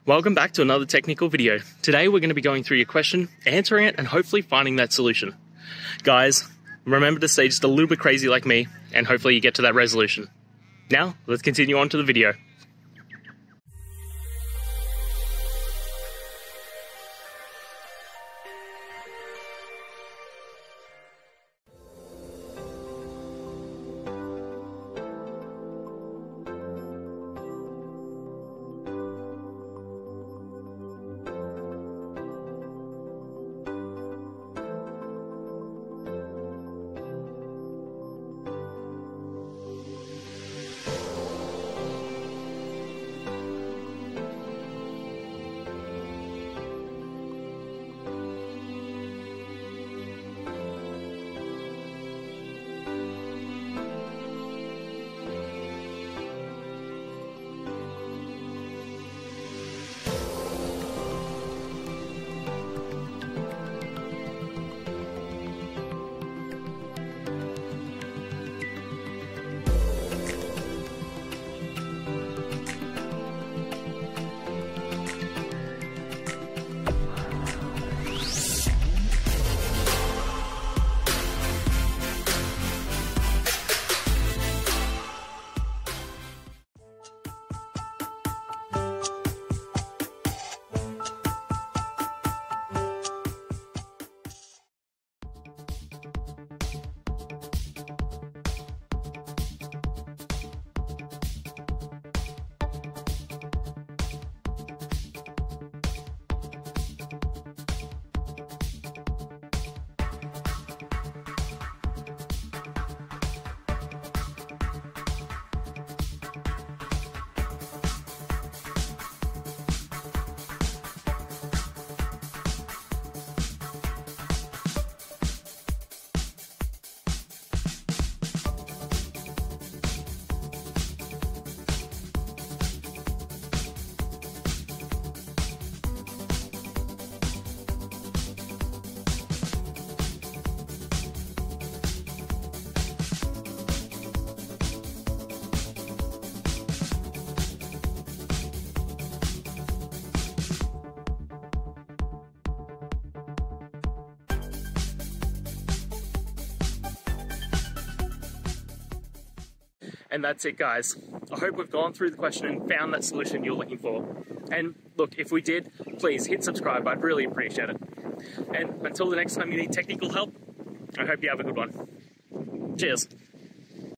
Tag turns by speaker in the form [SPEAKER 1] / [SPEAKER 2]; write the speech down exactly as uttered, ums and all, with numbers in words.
[SPEAKER 1] Welcome back to another technical video. Today we're going to be going through your question, answering it, and hopefully finding that solution. Guys, remember to stay just a little bit crazy like me, and hopefully you get to that resolution. Now, let's continue on to the video. And that's it, guys. I hope we've gone through the question and found that solution you're looking for. And look, if we did, please hit subscribe. I'd really appreciate it. And until the next time you need technical help, I hope you have a good one. Cheers.